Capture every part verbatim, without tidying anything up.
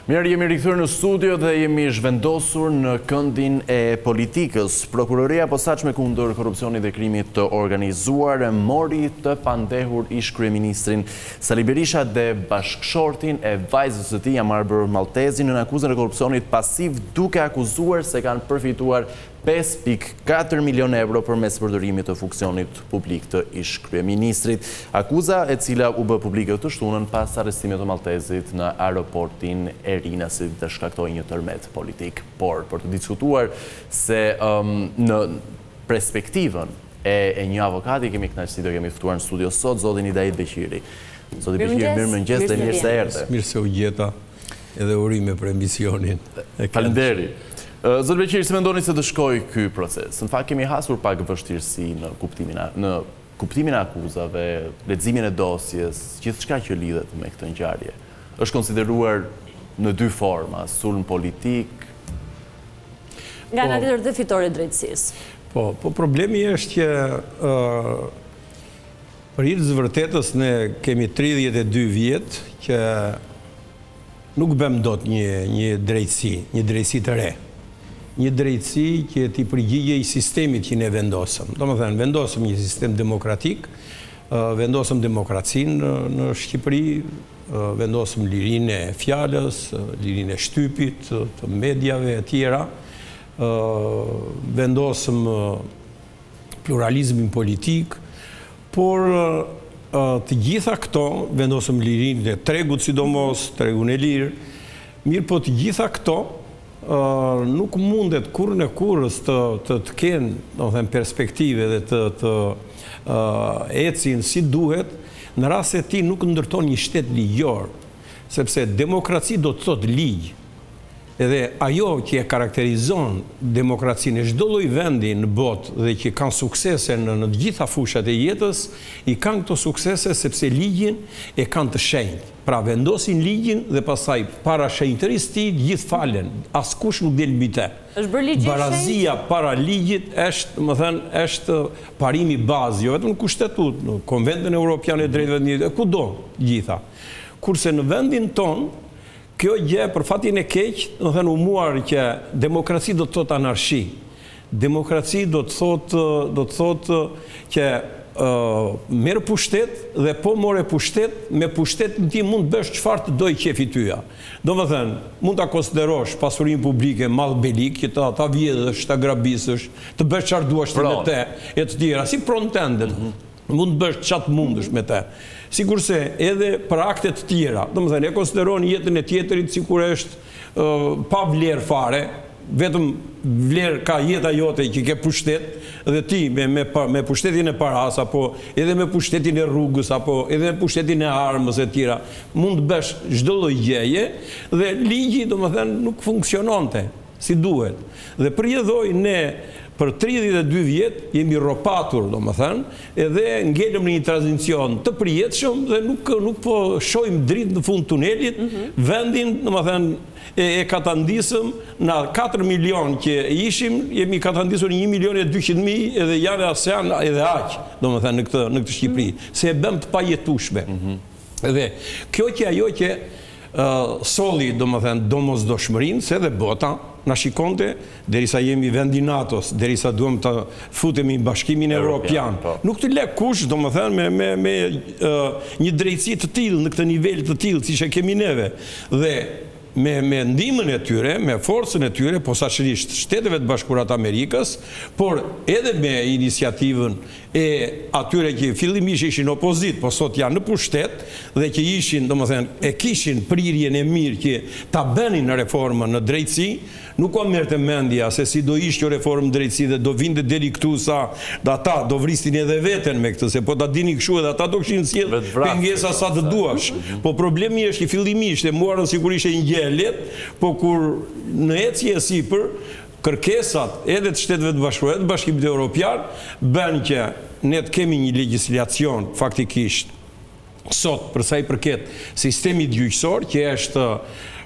Mirë, jemi rikthyer në studio dhe jemi zhvendosur në këndin e politikës. Prokuroria posaçme kundër korrupsionit dhe krimit të organizuar mori të pandehur ish kryeministrin Sali Berisha dhe bashkëshortin e vajzës së tij Amar Maltezin në akuzën e korrupsionit pasiv, duke akuzuar se kanë përfituar pesë pikë katër milion euro përmes përdorimit të funksionit publik të ish kryeministrit. Akuza e cila u bë publike të shtunën pas arrestimit të Maltezit në aeroportin e Rinasit dhe shkaktoi një tërmet politik. Por për të diskutuar se um, në perspektivën e, e një avokati kemi kënaqësi të kemi ftuar në studio sot zotin Idait Beqiri. Zoti Beqiri, mirëmëngjes dhe mirë se erdhe. Mirë se u gjeta edhe urime për emisionin. Faleminderit. Zot Beqiri, si mendoni se të shkojë ky proces? Në fakt kemi hasur pak vështirësi në kuptimin në kuptimin e akuzave, leximin e dosjes, gjithçka që lidhet me këtë ngjarje. Është konsideruar në dy forma, sulm politik. Nga ana tjetër dhe fitore drejtësisë. Po, po problemi është që uh, për hir të vërtetës ne kemi tridhjetë e dy vjet që nuk bëm dot një një drejtësi, një drejtësi të re. Një drejtësi që t'i përgjigjej sistemit që ne vendosëm. Do më thënë, vendosëm një sistem demokratik, vendosëm demokracinë në Shqipëri, vendosëm lirinë e fjalës, lirinë e shtypit, të mediave e tjera, vendosëm pluralizmin politik, por të gjitha këto, vendosëm lirinë e tregut sidomos, tregun e lirë, mirë po të gjitha këto, Uh, nuk mundet kur në kurës të, të, të kenë do të them, perspektive dhe të, të uh, ecin si duhet, në rast se ti nuk ndërton një shtet ligjor, sepse demokraci do të thot ligj. Edhe ajo që e karakterizon demokracinë e çdo lloj vendi në botë dhe që kanë suksese në, në të gjitha fushat e jetës, i kanë këto suksese sepse ligjin e kanë të shenjtë. Pra vendosin ligjin dhe pastaj para shenjtërisë ti gjithë falen, askush nuk del mbi te. Është bërë ligji i Barazia para ligjit është, më thënë, është parimi bazë, jo vetëm në kushtetut, në Konventin Evropian e Drejtave të Njerëzit, kudo gjitha. Kurse në vendin ton, kjo gjë për fatin e keq, do thënë u muar që demokraci do të thotë anarshi. Demokraci do të thotë do të thotë që uh, merr pushtet dhe po more pushtet, me pushtetin ti mund të bësh çfarë të doj qefi tyja. Domethënë, mund ta konsiderosh pasurinë publike mall belik, që ta ta vjedhësh, ta grabisësh, të bësh çfarë duash me te e të tjera, si prontendet. Mund të bësh çat mundësh me te. Sikurse edhe për akte të tjera, domethënë e konsideron jetën e tjetrit sikur është uh, pa vlerë fare, vetëm vlerë ka jeta jote që ke pushtet dhe ti me me, me pushtetin e paras apo edhe me pushtetin e rrugës apo edhe me pushtetin e armës e tjera, mund të bësh çdo lloj gjëje dhe ligji domethënë nuk funksiononte si duhet. Dhe përjedhoi ne për tridhjetë e dy vjet jemi rropatur, domethënë, edhe ngelëm në një tranzicion të përjetshëm dhe nuk nuk po shohim dritë në fund tunelit, mm-hmm. vendin, domethënë, e, e katandisëm na katër milion që ishim, jemi katandisur një milion e dyqind mijë edhe janë ASEAN edhe aq, domethënë në këtë në këtë Shqipëri, mm-hmm. se e bëm të pajetueshme. Mm-hmm. Edhe kjo që ajo që uh, solli, domethënë, domosdoshmërinë se edhe bota na shikonte, derisa jemi vendi NATO-s, derisa duhem të futemi në Bashkimin Evropian. Nuk të le kush, domethënë, me, me, me uh, një drejtësi të tillë, në këtë nivel të tillë, siç e kemi neve. Dhe me, me ndihmën e tyre, me forcën e tyre, posaçërisht Shteteve të Bashkuara të Amerikës, por edhe me iniciativën e atyre që fillimisht ishin opozit, po sot janë në pushtet dhe që ishin, domethënë, e kishin prirjen e mirë që ta bënin në reformën në drejtësi, nuk ka merrte mendja se si do ishte kjo reformë drejtësi dhe do vinte deri këtu sa dhe ata do vristin edhe veten me këtë, se po ta dini kështu edhe ata do kishin sjell pengesa sa të duash. Po problemi është që fillimisht e muarën sigurisht e ngjelet, po kur në ecje e sipër kërkesat edhe të Shteteve të Bashkuara të Bashkimit Evropian bën që ne të kemi një legjislacion faktikisht sot për sa i përket sistemit gjyqësor që është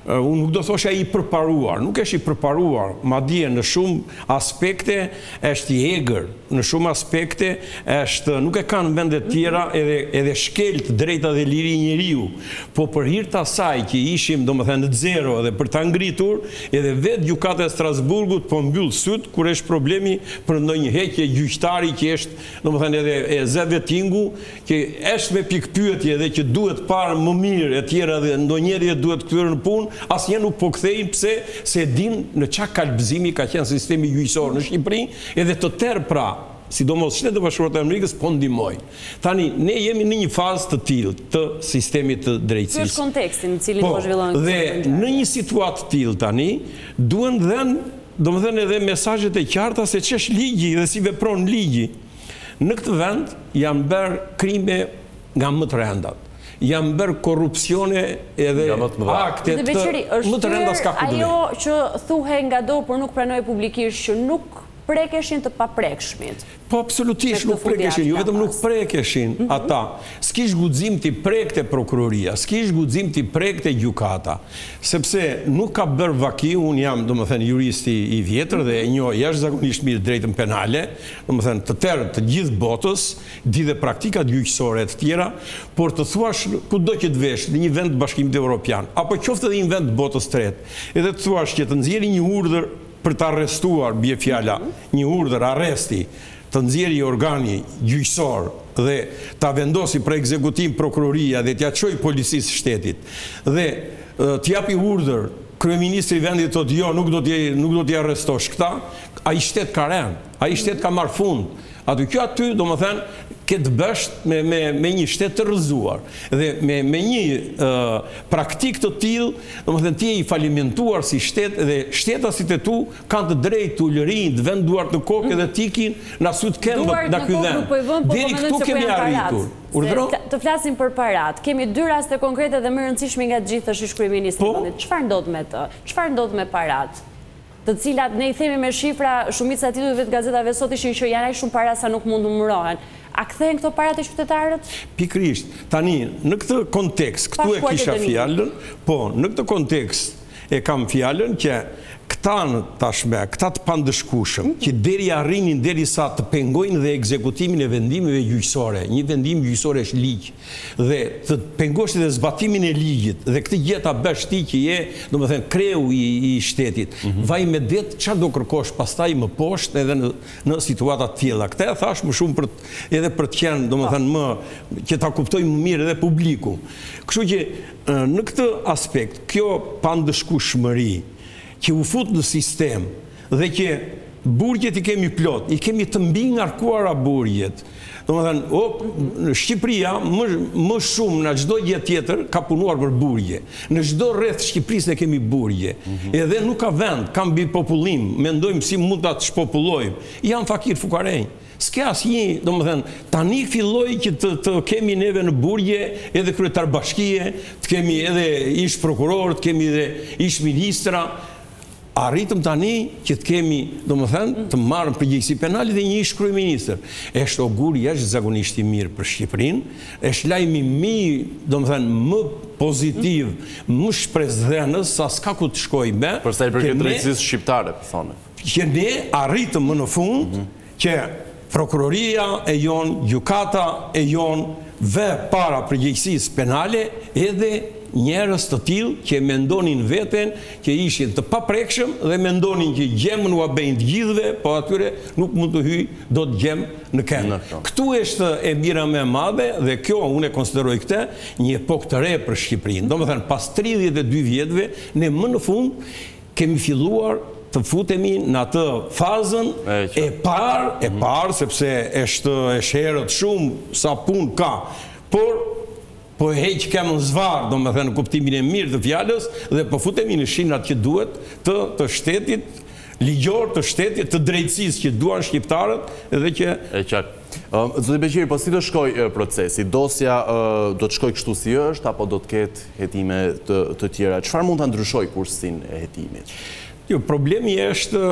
unë nuk do thosha i përparuar, nuk është i përparuar, madje në shumë aspekte është i egër, në shumë aspekte është, nuk e kanë vendet tjera edhe, edhe shkelt drejta dhe liri njeriu, po për hir të asaj që ishim domethënë në zero edhe për ta ngritur, edhe vetë gjykata e Strasburgut po mbyll syt kur është problemi për ndonjë heqje gjyqtari që është domethënë edhe e Zevetingu, që është me pikpyetje dhe që duhet parë më mirë e tjera dhe ndonjëri duhet kthyer në punë, asnjë nuk po kthejnë pse se din në çka kalbëzimi ka qenë sistemi gjyqësor në Shqipëri, edhe të tërë pra, sidomos Shtetet e Bashkuara të Amerikës po ndihmojnë. Tani ne jemi në një fazë të tillë të sistemit të drejtësisë. Ky është konteksti në cilin po zhvillohen. Dhe në një situatë të tillë tani duhen dhënë, domethënë edhe mesazhet e qarta se ç'është ligji dhe si vepron ligji. Në këtë vend janë bërë krime nga më të rëndat. Janë bërë korrupsione edhe akte të më të rënda s'ka ku ajo që thuhe nga do, por nuk pranoj publikisht që nuk prekeshin të paprekshmit. Po absolutisht nuk prekeshin, jo vetëm nuk prekeshin ata. S'kish guxim t'i prekte prokuroria, s'kish guxim t'i prekte gjykata, sepse nuk ka bërë vaki, unë jam domethënë juristi i vjetër dhe e njoh jashtëzakonisht mirë drejtën penale, domethënë të tërë të gjithë botës, di dhe praktikat gjyqësore të tjera, por të thuash kudo që të vesh në një vend të Bashkimit Evropian, apo qoftë edhe një vend të botës tretë, edhe të thuash që të nxjerrë një urdhër për të arrestuar, bie fjala, një urdhër arresti, të nxjerrë organi gjyqësor dhe ta vendosi për ekzekutim prokuroria dhe t'ia çojë policisë shtetit dhe t'japi urdhër kryeministri i vendit thotë jo, nuk do t'i nuk do t'i arrestosh këta, ai shtet ka rënë, ai shtet ka marr fund. Aty kjo aty domethënë këtë bësh me, me, me një shtet të rrëzuar dhe me, me një uh, praktik të tillë, domethënë ti je i falimentuar si shtet dhe shtetasit e tu kanë të drejtë të ulërinë, të vënë duart në kokë dhe t'ikin na syt këmbë nga ky vend. Deri këtu kemi arritur. Të flasim për parat. Kemi dy raste konkrete dhe më rëndësishme nga të gjithë, është ish kryeministri i vendit. Çfarë ndodh me të? Çfarë ndodh me parat? Të cilat ne i themi me shifra, shumica e titujve të gazetave sot ishin që janë aq shumë para sa nuk mund të numërohen. A kthehen këto para te qytetarët? Pikrisht. Tani, në këtë kontekst, këtu e kisha fjalën, po, në këtë kontekst e kam fjalën që këta në tashme, këta të pandëshkushëm, që deri arrinin deri sa të pengojnë dhe ekzekutimin e vendimeve gjyqësore, një vendim gjyqësor është ligj, dhe të pengosh dhe zbatimin e ligjit, dhe këtë gjeta bësh ti që je, domethënë kreu i, i shtetit, vaj me det çfarë do kërkosh pastaj më poshtë edhe në, në situata të tilla. Këtë e thash më shumë për edhe për të qenë, domethënë më që ta kuptojmë më mirë edhe publiku. Kështu që në këtë aspekt, kjo pandëshkueshmëri që u fut në sistem dhe që burgjet i kemi plot, i kemi të mbi ngarkuara burgjet. Domethënë, o, në Shqipëria më, më shumë në çdo gjë tjetër ka punuar për burgje. Në çdo rreth Shqipërisë ne kemi burgje. Mm-hmm. Edhe nuk ka vend, ka mbi popullim, mendojmë si mund ta shpopullojmë. Janë fakir fukarenj. S'ka asnjë, domethënë, tani filloi që të, të kemi neve në burgje edhe kryetar bashkie, të kemi edhe ish prokuror, të kemi edhe ish ministra. Arritëm tani që të kemi, domethënë, të marrëm përgjegjësi penale dhe një ish kryeministër. Është ogur jashtëzakonisht i mirë për Shqipërinë, është lajmi më, domethënë, më pozitiv, më shpresdhënës sa s'ka ku të shkojmë. Për sa i përket drejtësisë shqiptare, thonë. Që ne arritëm më në fund që prokuroria e jon, gjykata e jon vë para përgjegjësisë penale edhe njerëz të tillë që mendonin veten që ishin të paprekshëm dhe mendonin që gjemën ua bëjnë të gjithëve, po atyre nuk mund të hyj dot gjem në këmbë. Ktu është e mira më e madhe dhe kjo unë e konsideroj këtë një epokë të re për Shqipërinë. Domethënë pas tridhjetë e dy vjetëve ne më në fund kemi filluar të futemi në atë fazën e parë, e parë sepse është është herët shumë sa punë ka, por po e heq kemë në zvarë, do me thënë në kuptimin e mirë të fjallës, dhe po futemi në shinat që duhet të, të shtetit, ligjor të shtetit, të drejtësisë që duan shqiptarët, edhe që... E qartë. Zoti Beqiri, po si të shkoj procesi? Dosja do të shkoj kështu si është, apo do të ketë hetime të, të tjera? Çfarë mund të ndryshoj kursin e hetimit? Jo, problemi është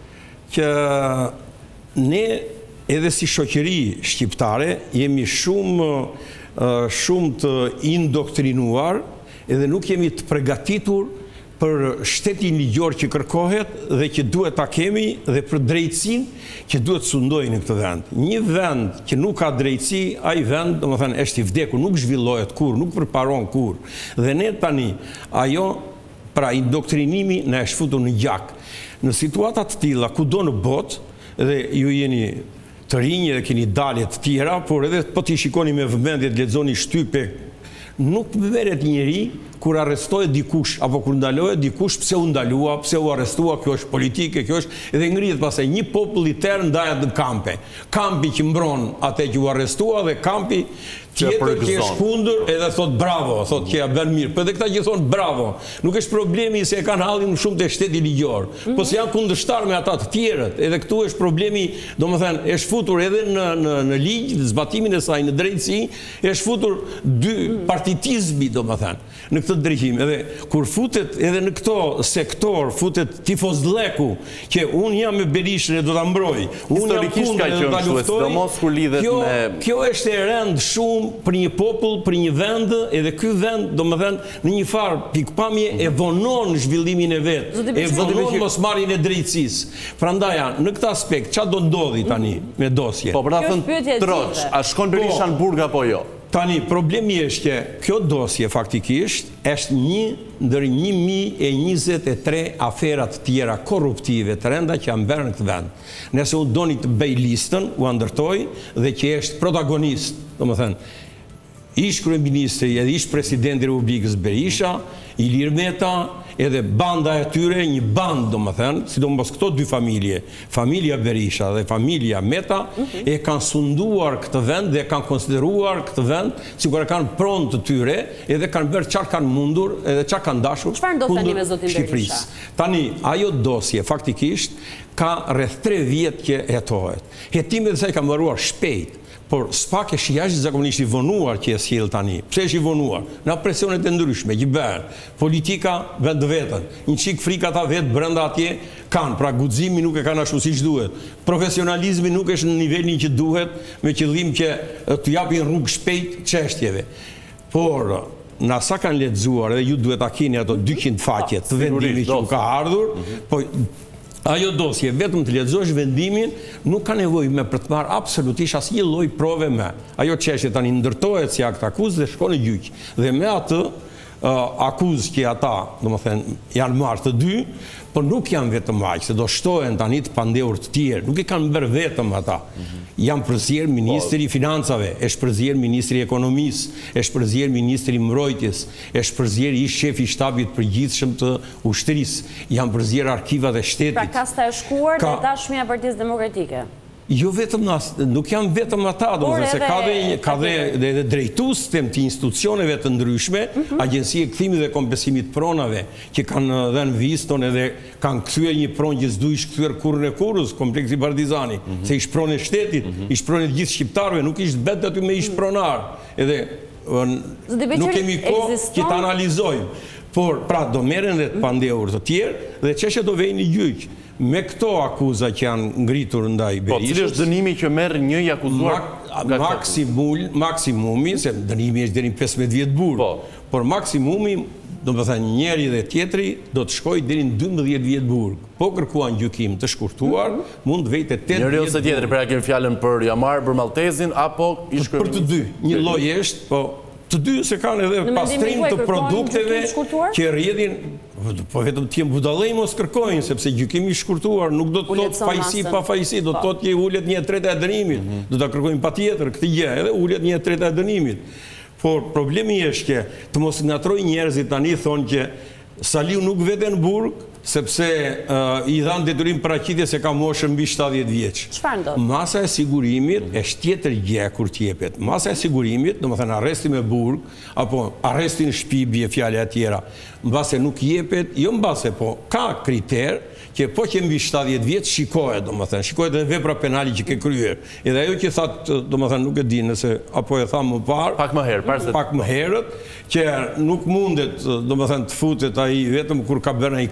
që ne, edhe si shoqëri shqiptare, jemi shumë shumë të indoktrinuar edhe nuk jemi të përgatitur për shtetin ligjor që kërkohet dhe që duhet ta kemi dhe për drejtësinë që duhet sundojnë në këtë vend. Një vend që nuk ka drejtësi, ai vend, domethënë, është i vdekur, nuk zhvillohet kur, nuk përparon kur. Dhe ne tani, ajo, pra indoktrinimi na është futur në gjak. Në situata të tilla, kudo në botë, dhe ju jeni të rinj dhe keni dalje të tjera, por edhe po t'i shikoni me vëmendje të lexoni shtype, nuk merret njëri kur arrestohet dikush apo kur ndalohet dikush pse u ndalua, pse u arrestua, kjo është politike, kjo është edhe ngrihet pastaj një popull i tërë ndahet në kampe. Kampi që mbron atë që u arrestua dhe kampi tjetër që është kundër edhe thot bravo, thot që ja bën mirë. Po edhe këta që thon bravo, nuk është problemi se e kanë hallin shumë të shteti ligjor, po se janë kundërshtar me ata të tjerët. Edhe këtu është problemi, domethënë, është futur edhe në në në ligj, zbatimin e saj në drejtësi, është futur dy partitizmi, domethënë, në këtë drejtim. Edhe kur futet edhe në këto sektor, futet tifozleku, që un jam me Berishën e do ta mbroj. Un jam kundër do ta luftoj. Kjo është e rënd shumë për një popull, për një vend, edhe ky vend, domethënë, në një farë pikpamje e vonon zhvillimin e vet, e vonon mosmarrjen e drejtësisë. Prandaj, në këtë aspekt, çfarë do ndodhi tani me dosje? Po, për ta thënë Troç, a shkon Berisha në burg apo jo? Tani, problemi është që kjo dosje faktikisht është një ndër një mijë e njëzet e tre aferat tjera korruptive të rënda që janë bërë në këtë vend. Nëse u doni të bëj listën, u ndërtoj dhe që është protagonist, domethënë, ish kryeministri edhe ish presidenti i Republikës Berisha, Ilir Meta, edhe banda e tyre, një band, domethënë, sidomos këto dy familje, familja Berisha dhe familja Meta, e kanë sunduar këtë vend dhe kanë konsideruar këtë vend sikur e kanë pronë të tyre, edhe kanë bërë çfarë kanë mundur, edhe çfarë kanë dashur kundër Shqipërisë. Tani, ajo dosje faktikisht ka rreth tre vjet që hetohet. Hetimet e saj kanë mbaruar shpejt. Por s'pak është jashtëzakonisht i vonuar që e sjell tani. Pse është i vonuar? Nga presionet e ndryshme që bëhen. Politika vetë vetën. Një çik frikë ata vetë brenda atje kanë, pra guximi nuk e kanë ashtu siç duhet. Profesionalizmi nuk është në nivelin që duhet, me qëllim që të japin rrugë shpejt çështjeve. Por na sa kanë lexuar edhe ju duhet ta keni ato dyqind faqe të vendimit që ka ardhur, po ajo dosje, vetëm të lexosh vendimin, nuk ka nevojë me për të marrë absolutisht asnjë lloj prove me. Ajo çështje tani ndërtohet si akt akuzë dhe shkon në gjyq. Dhe me atë akuzë që ata, domethënë, janë marrë të dy, por nuk janë vetëm aq, se do shtohen tani të pandehur të tjerë. Nuk i kanë bërë vetëm ata. Janë përzier ministri i financave, është përzier ministri i ekonomisë, është përzier ministri i mbrojtjes, është përzier ish shefi i shtabit përgjithshëm të ushtrisë, janë përzier arkivat e shtetit. Pra kasta e shkuar dhe dashmia e Partisë Demokratike. Jo vetëm, nuk janë vetëm ata, se ka dhe drejtues të institucioneve të ndryshme, Agjensia e Kthimit dhe Kompensimit Pronave, që kanë dhënë viston edhe kanë kthyer një pronë që s'du ish kthyer kurrë e kurrës, kompleksi Partizani, se ish pronë e shtetit, ish pronë e gjithë shqiptarëve, nuk ish betë aty me ish pronar. Edhe nuk kemi kohë që të analizojmë. Por, pra, do merren dhe të pandehur të tjerë, dhe çështja do vejnë në gjyq. Me këto akuza që janë ngritur ndaj Berishës. Po, cili është dënimi që merr një i akuzuar? Maksimumi, se dënimi është deri në pesëmbëdhjetë vjet burg. Por maksimumi, do të thënë njëri dhe tjetri, do të shkojë deri në dymbëdhjetë vjet burg. Po kërkuan gjykim të shkurtuar, mund të vejë te tetë vjet. Njëri ose tjetri, pra kemi fjalën për Jamar, për Maltezin apo ish për të dy. Një lloj është, po të dy se kanë edhe pastrim të produkteve që rrjedhin, po vetëm të jenë budallëj mos kërkojnë, sepse gjykimi i shkurtuar nuk do të thotë fajsi pa fajsi, do të thotë që ulet një e treta e dënimit, do ta kërkojnë patjetër këtë gjë, edhe ulet një e treta e dënimit. Por problemi është që të mos ngatrojnë njerëzit tani thonë që Saliu nuk vete në burg, sepse i dhanë detyrim paraqitje se ka moshën mbi shtatëdhjetë vjeç. Çfarë ndodh? Masa e sigurimit është tjetër gjë kur të jepet. Masa e sigurimit, domethënë arresti me burg apo arresti në shtëpi bie fjalë e tjera, mbase nuk jepet, jo mbase, po ka kriter që po që mbi shtatëdhjetë vjeç shikohet, domethënë, shikohet edhe vepra penale që ke kryer. Edhe ajo që thatë, domethënë, nuk e di nëse apo e tha më parë, pak më herë, para se pak më herët, që nuk mundet, domethënë, të futet ai vetëm kur ka bërë një krim të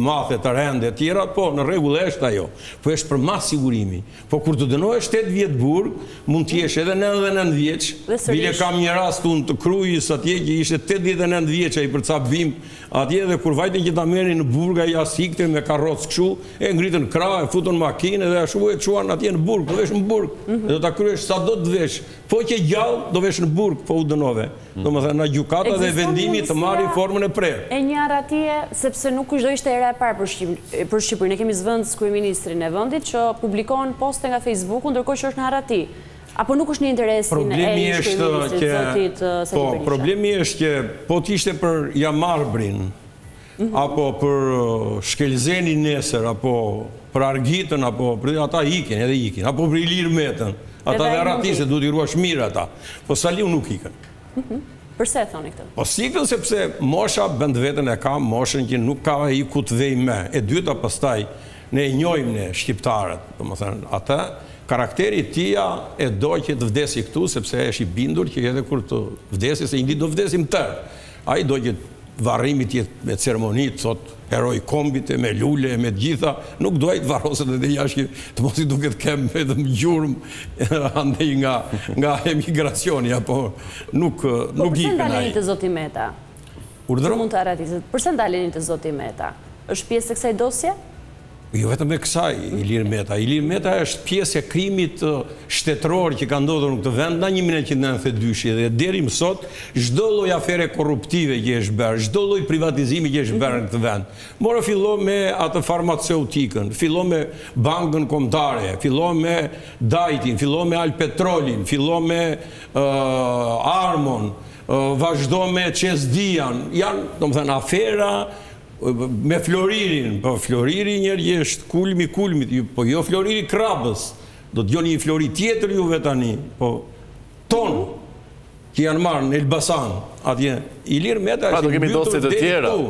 mathe, të rende, tjera, po, në rregull është ajo. Po është për mas sigurimi. Po kur të dënohesh shtatë vjet burg, mund të jesh edhe nëntëdhjetë e nëntë vjeç. Bile kam një rast unë të Krujës atje që ishte tetëdhjetë e nëntë vjeç ai për ca bim atje dhe kur vajtën që ta merrin në burg ai asikte me karrocë kështu, e ngritën krah, e futën makinë dhe ashtu e çuan atje në burg, po vesh në burg. Do ta kryesh sa do të vesh. Po që gjallë do vesh në burg, po u dënove. Domethënë na gjykata dhe vendimi të marrë formën e prerë. E një arratije sepse nuk kushdo ishte era e parë për Shqipërinë. Për Shqipërinë ne kemi zvendës kryeministrin e vendit që publikon poste nga Facebooku ndërkohë që është në harati. Apo nuk është në interesin e kryeministrit zotit Sali Po, Berisha? problemi është që po t'ishte për Jamarbrin, apo për Shkelzeni nesër, apo për Argitën, apo për ata ikin, edhe ikin, apo për Ilir Metën. Ata dhe arratise, du t'i ruash mirë ata. Po Saliu nuk ikën. Përse e thoni këtë? Po sikën sepse mosha bënd vetën e ka, moshën që nuk ka i ku të vej me. E dyta pastaj, ne e njojmë ne shqiptarët, do më thënë, ata, karakteri tia e do që të vdesi këtu, sepse është i bindur që edhe kur të vdesi, se një ditë do vdesim tërë. A i do që varrimit jetë me ceremonit, thot, heroj kombit, me lule, me gjitha, nuk do e të varroset edhe jashtë të mos i duket kem edhe më gjurëm andej nga emigracioni, apo nuk ikën ai. Po përse ndaleni të zoti Meta? Urdhëro? Mund të arratiset. Përse ndaleni të zoti Meta? Është pjesë e kësaj dosje? Jo vetëm e kësaj, Ilir Meta. Ilir Meta është pjesë e krimit shtetëror që ka ndodhur në këtë vend nga një mijë nëntëqind e nëntëdhjetë e dy dhe deri më sot, çdo lloj afere korruptive që është bërë, çdo lloj privatizimi që është bërë në këtë vend. Morë fillo me atë farmaceutikën, fillo me bankën kombëtare, fillo me Dajtin, fillo me Alpetrolin, fillo me Armon, vazhdo me Qesdian. Janë, domethënë, afera me Floririn, po Floriri njerë është kulmi kulmit, po jo Floriri Krabës, do të gjoni një Flori tjetër juve tani, po tonë, që janë marrë në Elbasan, atje, Ilir Meta është mbytur deri këtu.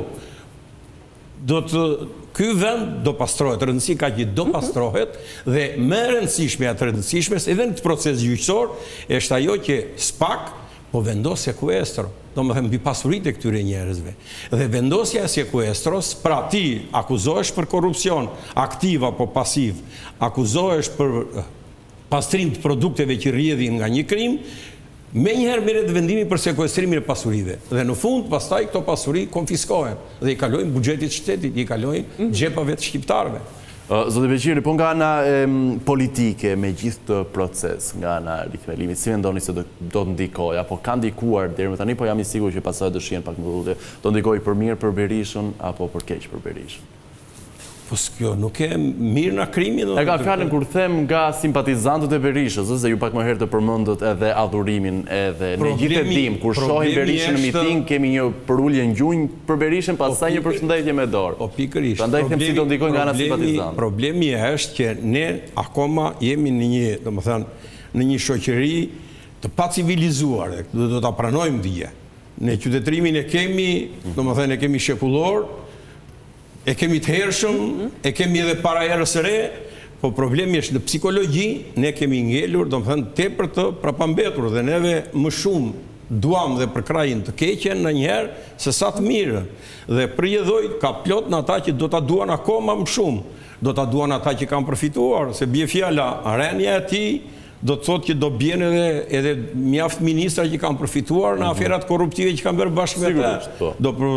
Do të, ky vend do pastrohet, rëndësi ka që do pastrohet, dhe më rëndësishme atë rëndësishme, edhe në këtë proces gjyqësor, është ajo që SPAK po vendos sekuestro, do më thëmë, mbi pasurit e këtyre njerëzve. Dhe vendosja e sekuestros, pra ti akuzohesh për korupcion, aktiv apo pasiv, akuzohesh për pastrim të produkteve që rrjedhin nga një krim, me njëherë merret vendimi për sekuestrimin e pasurive. Dhe në fund, pastaj këto pasuri konfiskohen dhe i kalojnë buxhetit shtetit, i kalojnë xhepave të shqiptarëve. Zoti Beqiri, po nga ana politike me gjithë të proces, nga ana rikthelimit, si mendoni se do të ndikojë, apo ka ndikuar deri më tani, po jam i sigurt që pasojë do shihen pak më vonë, do ndikojë për mirë për Berishën apo për keq për Berishën? Po s'kjo nuk e mirë në krimi. E ka fjalën kur them nga simpatizantët e Berishës, se ju pak më herë të përmendët edhe adhurimin edhe ne gjithë e dim, kur shohim Berishën në miting, kemi një përullje ngjunj për Berishën, pastaj një përshëndetje me dorë. Po pikërisht. Prandaj them si do ndikojë nga ana simpatizantë. Problemi është që ne akoma jemi në një, domethënë, në një shoqëri të pacivilizuar, do ta pranojmë dije. Ne qytetrimin e kemi, domethënë e kemi shekullor, e kemi të hershëm, e kemi edhe para erës së re, po problemi është në psikologji, ne kemi ngelur, do më thënë, tepër të prapambetur, dhe neve më shumë duam dhe për krajin të keqen në njerë, se sa të mirë. Dhe përjedhoj, ka plot në ata që do të duan akoma më shumë, do të duan ata që kanë përfituar, se bje fjala, renja e ti, do të thotë që do bjen edhe mjaft ministra që kanë përfituar në aferat korruptive që kanë bërë bashkë me te.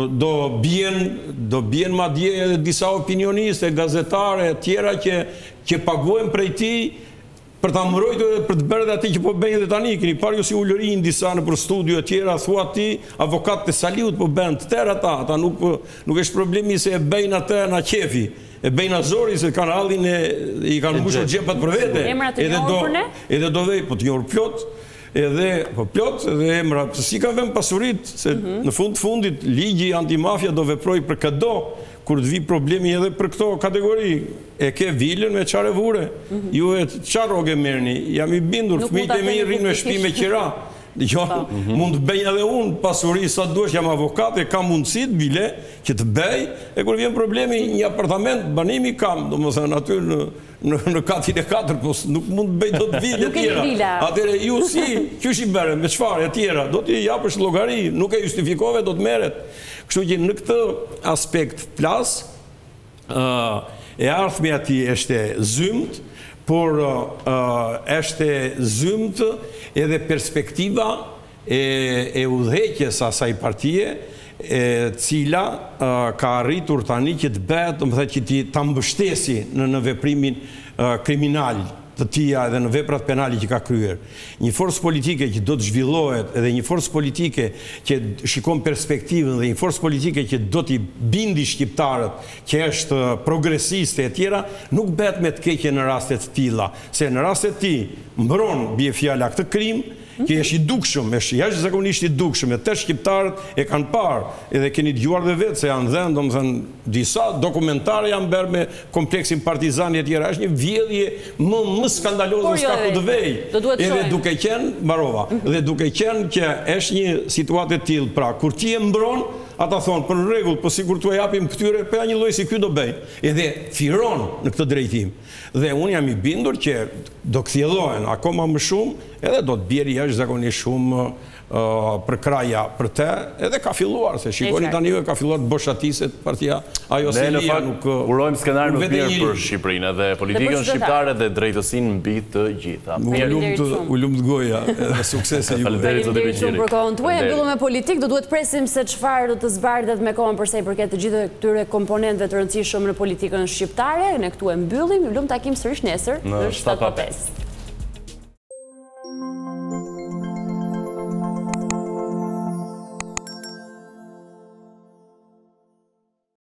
Do bjen madje edhe disa opinioniste, gazetare, tjera që paguajnë prej ti për ta mbrojtur dhe për të bërë dhe ati që po bëjnë dhe tani. Keni parë ju si ullërin disa në për studio tjera, thua ti, avokat të Saliut po bëjnë të tërë ata, ata nuk është problemi se e bëjnë atë në qefi. E bëjnë azori se kanë hallin e i kanë mbushur xhepat për vete. Emra të njohur për ne? Edhe do vej, po të njohur plot, edhe po plot edhe emra, si ka vënë pasurit, se në fund fundit ligji antimafia do veproj për këdo, kur të vi problemi edhe për këto kategori. E ke vilën me çare vure. Ju e çfarë rrogë merrni? Jam i bindur, fëmijët e mi rrinë në shtëpi me qira. Mund të bëj edhe unë pasuri sa duesh, jam avokat e kam mundësit bile që të bëj, e kur vjen problemi një apartament banimi kam, do më thënë aty në katin e katër, po nuk mund të bëj do të vile tjera. Atere ju si, qysh i bere, me qfar e tjera, do t'i japësh llogari, nuk e justifikove, do të meret. Kështu që në këtë aspekt plas, e ardhmja ati është zymt, por është zymt edhe perspektiva e udhëheqjes asaj partie, e cila ka arritur tani që të bëhet, më thënë që ti ta mbështesi në veprimin kriminal të tia edhe në veprat penali që ka kryer. Një forcë politike që do të zhvillohet edhe një forcë politike që shikon perspektivën dhe një forcë politike që do t'i bindi shqiptarët që është progresiste e tjera, nuk bëhet me të keqe në rastet të tilla, se në rastet ti mbron bie fjala këtë krim, që është i dukshëm, është jashtë zakonisht i dukshëm, e të shqiptarët e kanë parë, edhe keni dëgjuar dhe vetë se janë dhënë, domethënë, disa dokumentare janë bërë me kompleksin partizani e tjera, është një vjedhje më më skandaloze s'ka ku të vej. Edhe duke qenë, mbarova, dhe duke qenë që është një situatë e tillë, pra kur ti e mbron, ata thonë, për në regull, për sikur të e japim këtyre, për ja një loj si ky do bëj. Edhe firon në këtë drejtim. Dhe unë jam i bindur që do kthjellohen akoma më shumë, edhe do të bjerë jashtë zakonisht shumë për kraja për te, edhe ka filluar, se shikoni tani ka filluar të boshatisët partia ajo se lia nuk... Ne në fakt urojmë skenar më mirë për Shqipërinë dhe politikën shqiptare dhe drejtësinë mbi të gjitha. U lumt goja edhe suksese ju. Faleminderit zotë Beqiri. Për kohën tuaj, mbyllu me politikë, do duhet presim se çfarë do të zbardhet me kohën përsa i përket të gjithë këtyre komponentëve të rëndësishëm në politikën shqiptare. Ne këtu e mbyllim, ju lum takim sërish nesër në shtatë e pesë.